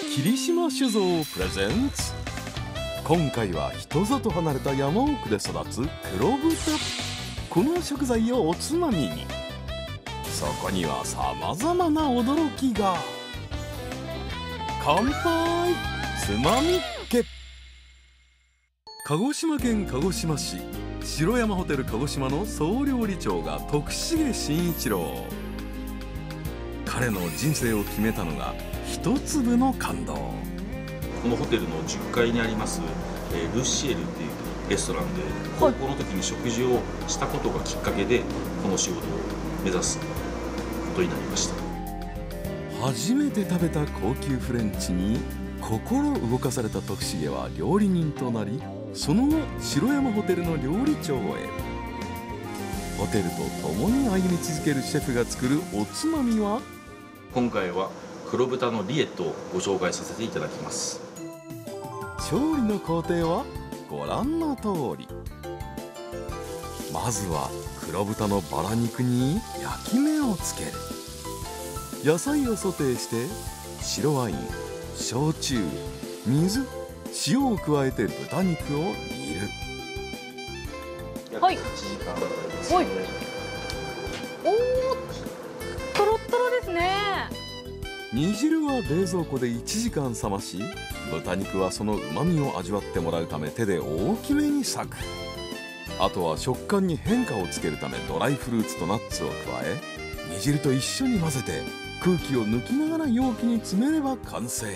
霧島酒造プレゼンツ。今回は人里離れた山奥で育つ黒豚。この食材をおつまみに、そこにはさまざまな驚きが。乾杯つまみっけ。鹿児島県鹿児島市城山ホテル鹿児島の総料理長が徳重慎一郎。彼の人生を決めたのが一粒の感動。 このホテルの10階にありますルシエルっていうレストランで高校の時に食事をしたことがきっかけでこの仕事を目指すことになりました。 初めて食べた高級フレンチに心動かされた徳重は料理人となり、その後城山ホテルの料理長へ。ホテルと共に歩み続けるシェフが作るおつまみは、 今回は黒豚のリエットをご紹介させていただきます。 調理の工程はご覧の通り。まずは黒豚のバラ肉に焼き目をつける。野菜をソテーして白ワイン、焼酎、水、塩を加えて豚肉を煮る。 約8時間ぐらいですね。 はい。おお、トロットロですね。 煮汁は冷蔵庫で1時間冷まし、豚肉はその旨味を味わってもらうため手で大きめに裂く。あとは食感に変化をつけるためドライフルーツとナッツを加え、煮汁と一緒に混ぜて空気を抜きながら容器に詰めれば完成。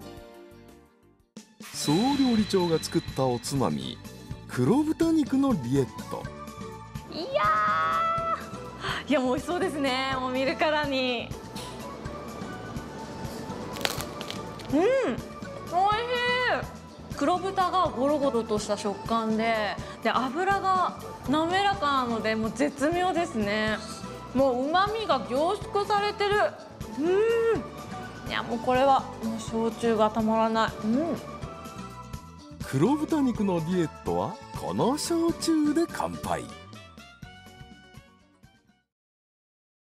総料理長が作ったおつまみ、黒豚肉のリエット。 いやもう美味しそうですね。もう見るからに。美味しい。黒豚がゴロゴロとした食感で、脂が滑らかなのでもう絶妙ですね。もう旨味が凝縮されてる。いやもうこれはもう焼酎がたまらない。 黒豚肉のリエットはこの焼酎で乾杯。